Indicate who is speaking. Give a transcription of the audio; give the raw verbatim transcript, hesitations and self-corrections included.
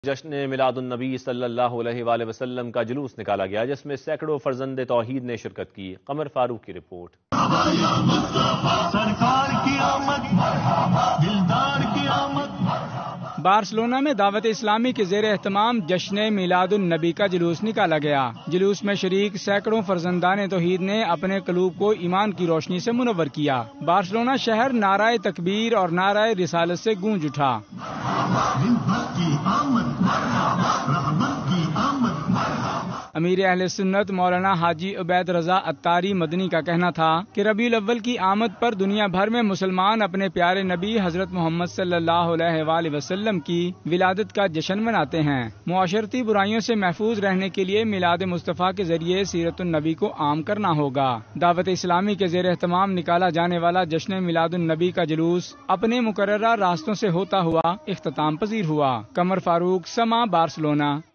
Speaker 1: جشن میلاد النبی صلی اللہ علیہ وآلہ وسلم کا جلوس نکالا گیا جس میں سینکڑوں فرزند توحید نے شرکت کی۔ قمر فاروق کی رپورٹ۔
Speaker 2: بارسلونا میں دعوت اسلامی کے زیر اہتمام جشن میلاد النبی کا جلوس نکالا گیا۔ جلوس میں شریک سینکڑوں فرزندان توحید نے اپنے قلوب کو ایمان کی روشنی سے منور کیا۔ بارسلونا شہر نعرہ تکبیر اور نعرہ رسالت سے گونج اٹھا۔ امیر اہل سنت مولانا حاجی عبید رضا عطاری مدنی کا کہنا تھا کہ ربیع الاول کی آمد پر دنیا بھر میں مسلمان اپنے پیارے نبی حضرت محمد صلی اللہ علیہ وآلہ وسلم کی ولادت کا جشن مناتے ہیں۔ معاشرتی برائیوں سے محفوظ رہنے کے لیے میلاد مصطفیٰ کے ذریعے سیرت النبی کو عام کرنا ہوگا۔ دعوت اسلامی کے زیر اہتمام نکالا جانے والا جشن میلاد النبی کا جلوس اپنے مقررہ راستوں سے ہوتا ہوا اختتام پذیر ہوا۔ قمر فاروق، سما، بارسلونا۔